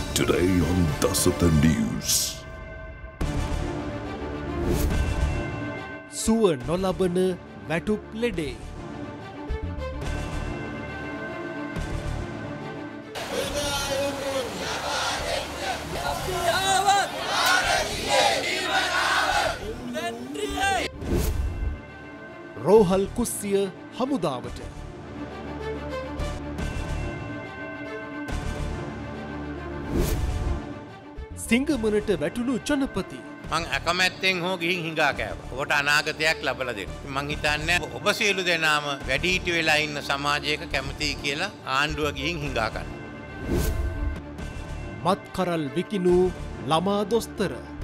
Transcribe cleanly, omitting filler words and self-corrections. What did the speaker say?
Today on Dasatha News. සුව නොලබන වැටුප් ලෙඩේ. රෝහල් කුස්සිය හමුදාවට. සිංගමනට වැටුණු ජනපති. මං අකමැත්තෙන් හෝ ගිහින් හිඟා කෑවා. ඔබට අනාගතයක් ලබලා දෙන්න. මං හිතන්නේ ඔබ සියලු දෙනාම වැඩිහිටි වෙලා ඉන්න සමාජයක කැමතියි කියලා ආණ්ඩුව ගිහින් හිඟා ගන්න. මත් කරල් විකිණු ළමා දොස්තර.